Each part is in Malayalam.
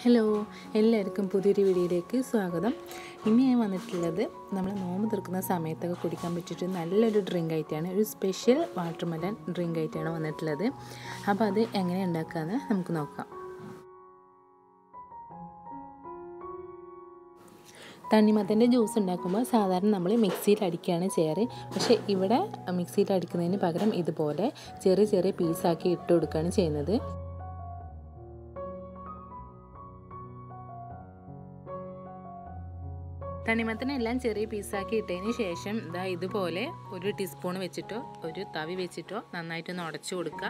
ഹലോ, എല്ലാവർക്കും പുതിയൊരു വീഡിയോയിലേക്ക് സ്വാഗതം. ഇന്ന് ഞാൻ വന്നിട്ടുള്ളത് നമ്മൾ നോമ്പ് തുറക്കുന്ന സമയത്തൊക്കെ കുടിക്കാൻ പറ്റിയിട്ട് നല്ലൊരു ഡ്രിങ്ക് ആയിട്ടാണ്, ഒരു സ്പെഷ്യൽ വാട്ടർമെലൺ ഡ്രിങ്ക് ആയിട്ടാണ് വന്നിട്ടുള്ളത്. അപ്പോൾ അത് എങ്ങനെ ഉണ്ടാക്കാമെന്ന് നമുക്ക് നോക്കാം. തണ്ണിമത്തൻ്റെ ജ്യൂസ് ഉണ്ടാക്കുമ്പോൾ സാധാരണ നമ്മൾ മിക്സിയിൽ അടിക്കുകയാണ് ചെയ്യാറ്. പക്ഷേ ഇവിടെ മിക്സിയിൽ അടിക്കുന്നതിന് പകരം ഇതുപോലെ ചെറിയ ചെറിയ പീസാക്കി ഇട്ട് കൊടുക്കുകയാണ് ചെയ്യുന്നത്. തണ്ണിമത്തനെല്ലാം ചെറിയ പീസാക്കി ഇട്ടതിന് ശേഷം ഇതുപോലെ ഒരു ടീസ്പൂൺ വെച്ചിട്ടോ ഒരു തവി വെച്ചിട്ടോ നന്നായിട്ടൊന്ന് ഉടച്ചു കൊടുക്കുക.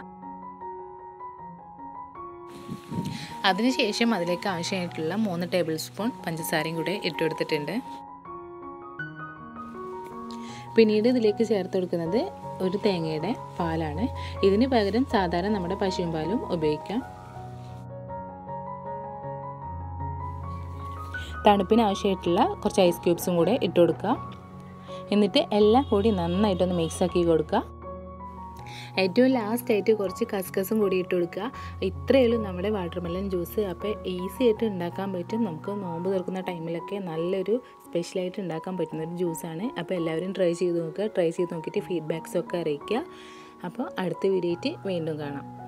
അതിനുശേഷം അതിലേക്ക് ആവശ്യമായിട്ടുള്ള 3 ടേബിൾ സ്പൂൺ പഞ്ചസാരയും കൂടെ ഇട്ടുകൊടുത്തിട്ടുണ്ട്. പിന്നീട് ഇതിലേക്ക് ചേർത്ത് കൊടുക്കുന്നത് ഒരു തേങ്ങയുടെ പാലാണ്. ഇതിന് പകരം സാധാരണ നമ്മുടെ പശുവിൻ പാലും ഉപയോഗിക്കാം. തണുപ്പിന് ആവശ്യമായിട്ടുള്ള കുറച്ച് ഐസ് ക്യൂബ്സും കൂടെ ഇട്ട് കൊടുക്കുക. എന്നിട്ട് എല്ലാം കൂടി നന്നായിട്ടൊന്ന് മിക്സാക്കി കൊടുക്കുക. ഏറ്റവും ലാസ്റ്റായിട്ട് കുറച്ച് കസ്കസും കൂടി ഇട്ട് കൊടുക്കുക. ഇത്രയേ ഉള്ളൂ നമ്മുടെ വാട്ടർമെലൺ ജ്യൂസ്. അപ്പോൾ ഈസി ആയിട്ട് ഉണ്ടാക്കാൻ പറ്റും. നമുക്ക് നോമ്പ് തുറക്കുന്ന ടൈമിലൊക്കെ നല്ലൊരു സ്പെഷ്യലായിട്ട് ഉണ്ടാക്കാൻ പറ്റുന്നൊരു ജ്യൂസാണ്. അപ്പോൾ എല്ലാവരും ട്രൈ ചെയ്ത് നോക്കുക. ട്രൈ ചെയ്ത് നോക്കിയിട്ട് ഫീഡ്ബാക്സൊക്കെ അറിയിക്കുക. അപ്പോൾ അടുത്ത വീഡിയോയിട്ട് വീണ്ടും കാണാം.